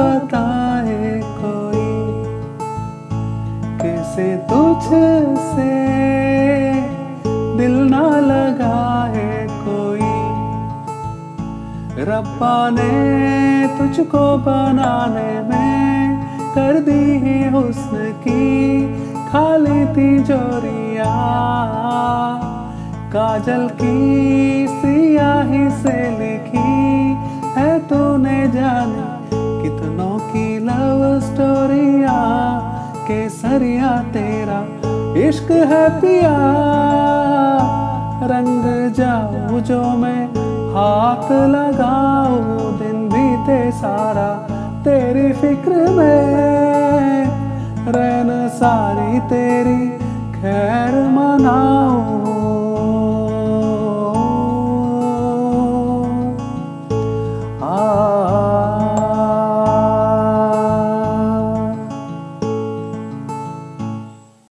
बताए कोई, कैसे तुझसे दिल ना लगाए कोई। रब्बा ने तुझको बनाने में कर दी है हुस्न की खाली तिजोरिया, काजल की सियाही से लिखी है तूने जाने कितनों की लव स्टोरिया। केसरिया तेरा इश्क है पिया, रंग जाऊं जो मैं हाथ लगाऊं, दिन बीते सारा तेरी फिक्र में, रैन सारी तेरी खैर मनाऊं।